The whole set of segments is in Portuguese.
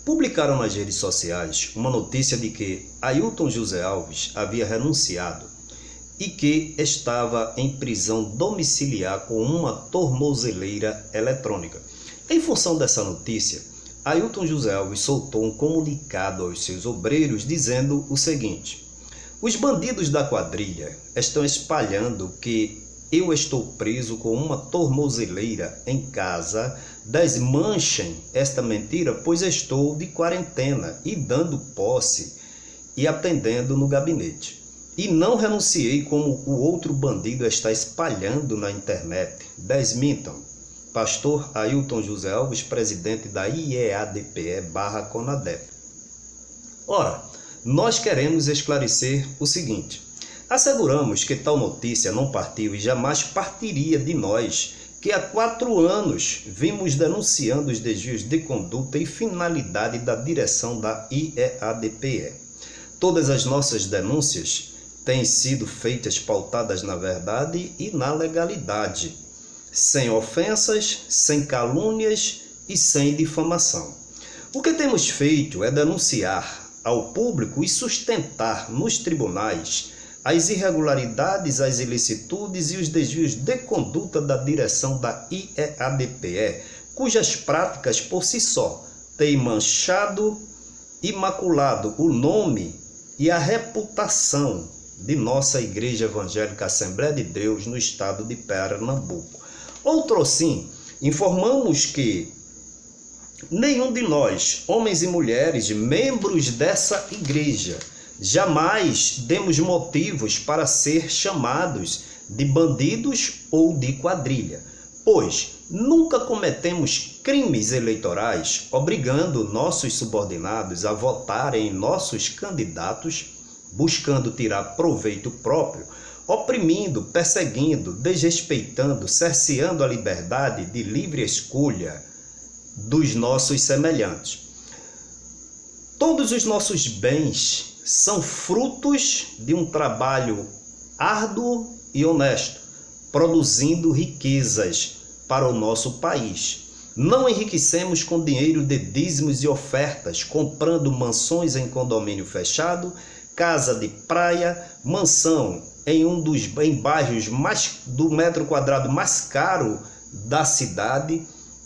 publicaram nas redes sociais uma notícia de que Ailton José Alves havia renunciado e que estava em prisão domiciliar com uma tornozeleira eletrônica. Em função dessa notícia, Ailton José Alves soltou um comunicado aos seus obreiros dizendo o seguinte: os bandidos da quadrilha estão espalhando que eu estou preso com uma tornozeleira em casa. Desmanchem esta mentira, pois estou de quarentena e dando posse e atendendo no gabinete. E não renunciei como o outro bandido está espalhando na internet. Desmintam. Pastor Ailton José Alves, presidente da IEADPE/CONADEP. Ora, nós queremos esclarecer o seguinte: asseguramos que tal notícia não partiu e jamais partiria de nós, que há 4 anos vimos denunciando os desvios de conduta e finalidade da direção da IEADPE. Todas as nossas denúncias têm sido feitas pautadas na verdade e na legalidade, sem ofensas, sem calúnias e sem difamação. O que temos feito é denunciar ao público e sustentar nos tribunais as irregularidades, as ilicitudes e os desvios de conduta da direção da IEADPE, cujas práticas por si só têm manchado e maculado o nome e a reputação de nossa Igreja Evangélica Assembleia de Deus no estado de Pernambuco. Outrossim, informamos que nenhum de nós, homens e mulheres, membros dessa igreja, jamais demos motivos para ser chamados de bandidos ou de quadrilha, pois nunca cometemos crimes eleitorais obrigando nossos subordinados a votarem em nossos candidatos, buscando tirar proveito próprio, oprimindo, perseguindo, desrespeitando, cerceando a liberdade de livre escolha dos nossos semelhantes. Todos os nossos bens são frutos de um trabalho árduo e honesto, produzindo riquezas para o nosso país. Não enriquecemos com dinheiro de dízimos e ofertas, comprando mansões em condomínio fechado, casa de praia, mansão em bairros do metro quadrado mais caro da cidade,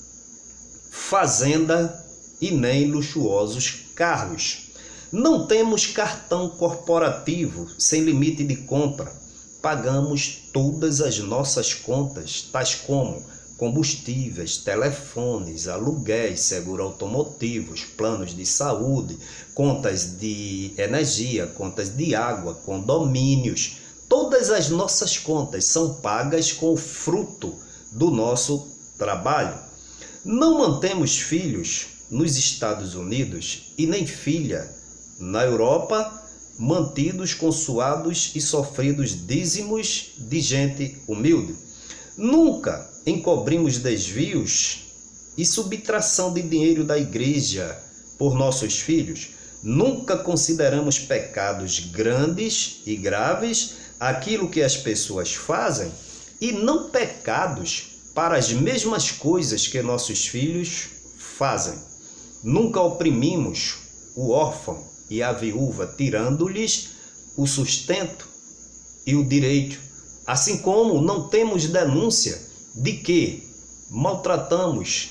fazenda e nem luxuosos carros. Não temos cartão corporativo sem limite de compra. Pagamos todas as nossas contas, tais como combustíveis, telefones, aluguéis, seguro automotivos, planos de saúde, contas de energia, contas de água, condomínios. Todas as nossas contas são pagas com o fruto do nosso trabalho. Não mantemos filhos nos Estados Unidos e nem filha na Europa, mantidos, consuados e sofridos dízimos de gente humilde. Nunca encobrimos desvios e subtração de dinheiro da igreja por nossos filhos. Nunca consideramos pecados grandes e graves aquilo que as pessoas fazem e não pecados para as mesmas coisas que nossos filhos fazem. Nunca oprimimos o órfão e a viúva, tirando-lhes o sustento e o direito, assim como não temos denúncia de que maltratamos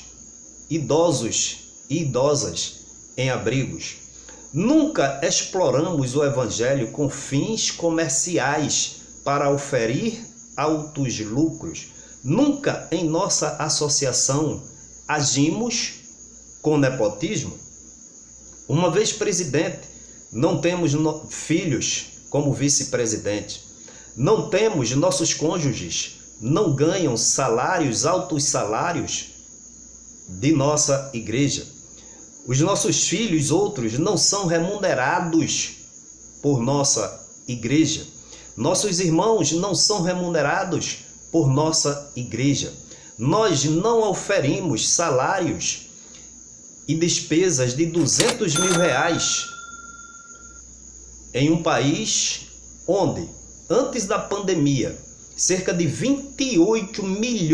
idosos e idosas em abrigos. Nunca exploramos o evangelho com fins comerciais para oferir altos lucros. Nunca em nossa associação agimos com nepotismo. Uma vez presidente, não temos filhos como vice-presidente. Não temos, nossos cônjuges não ganham salários, altos salários de nossa igreja. Os nossos filhos, outros, não são remunerados por nossa igreja. Nossos irmãos não são remunerados por nossa igreja. Nós não oferimos salários e despesas de R$200 mil em um país onde, antes da pandemia, cerca de 28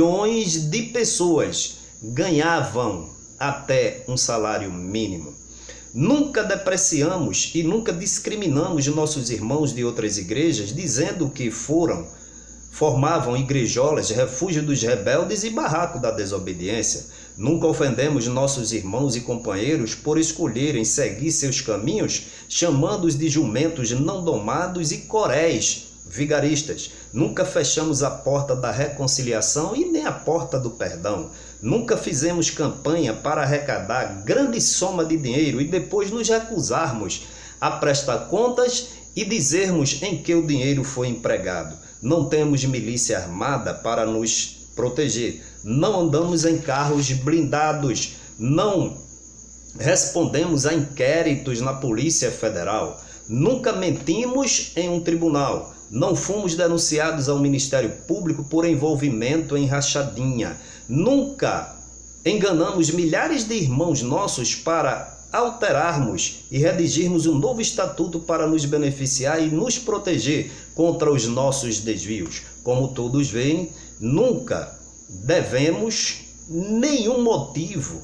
milhões de pessoas ganhavam até um salário mínimo. Nunca depreciamos e nunca discriminamos nossos irmãos de outras igrejas, dizendo que formavam igrejolas, refúgio dos rebeldes e barraco da desobediência. Nunca ofendemos nossos irmãos e companheiros por escolherem seguir seus caminhos, chamando-os de jumentos não domados e coréis, vigaristas. Nunca fechamos a porta da reconciliação e nem a porta do perdão. Nunca fizemos campanha para arrecadar grande soma de dinheiro e depois nos recusarmos a prestar contas e dizermos em que o dinheiro foi empregado. Não temos milícia armada para nos proteger. Não andamos em carros blindados. Não respondemos a inquéritos na Polícia Federal. Nunca mentimos em um tribunal. Não fomos denunciados ao Ministério Público por envolvimento em rachadinha. Nunca enganamos milhares de irmãos nossos para alterarmos e redigirmos um novo estatuto para nos beneficiar e nos proteger contra os nossos desvios. Como todos veem, nunca demos nenhum motivo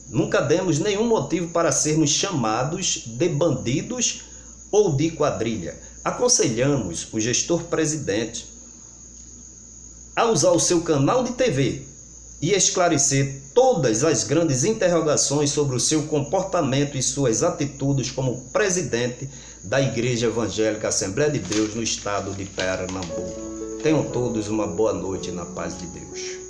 para sermos chamados de bandidos ou de quadrilha. Aconselhamos o gestor-presidente a usar o seu canal de TV e esclarecer todas as grandes interrogações sobre o seu comportamento e suas atitudes como presidente da Igreja Evangélica Assembleia de Deus no estado de Pernambuco. Tenham todos uma boa noite na paz de Deus.